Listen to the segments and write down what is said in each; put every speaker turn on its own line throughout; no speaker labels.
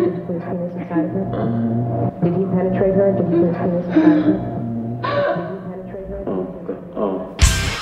Did you put his penis inside of her? Did he penetrate her? Did you put his penis inside of her? Did you penetrate her?
Oh.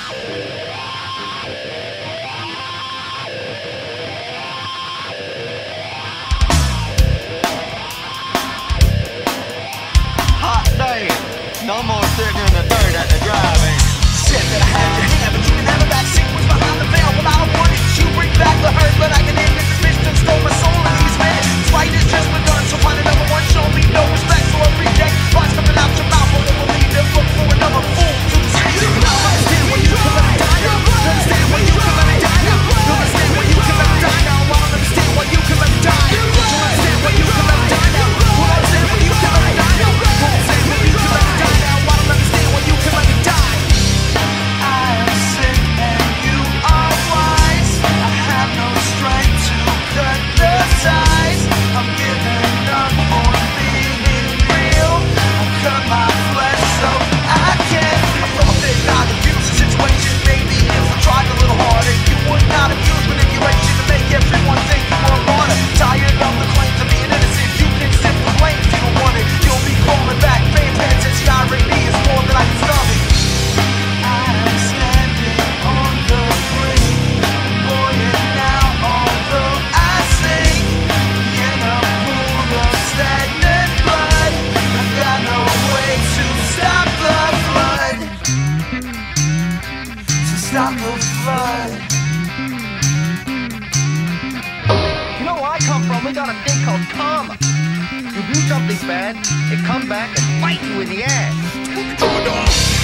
Hot day. No more sitting in the dirt at the drive-in. Shit that I had to have, but you can have a back seat was behind the veil. Well, I don't want it. You bring back the hurt, but I can admit the bitch done stole my soul and these men. Fight is just begun, so find another one. Show me no respect, so every day thoughts coming out your mouth. I won't believe them. Look for another fool to say. You don't understand when you can let me die now. You understand when you can let me die now. You understand when you can let me die now. I don't understand when you can let me die. You understand when you can let me die now. You understand when you can let me die now. You understand when you can let me die now. I don't understand when you can let me die. I am sick and you are wise. I have no strength to cut the ties. I'm giving up on being real. I cut my flesh so I can feel. I thought that God abused the situation. Maybe if I tried a little harder, you would not abuse manipulation to make everyone think you were a martyr. Tired of the claims of being innocent. You can simply blame if you don't want it. You'll be crawling back. Paying attention, the irony is more than I can stomach. I am standing on the brink, buoyant now, although I sink in a pool of stagnant blood. I've got no way to stop the flood. To stop the flood. You know where I come from, we got a thing called karma. You do something bad, it come back and bite you in the ass.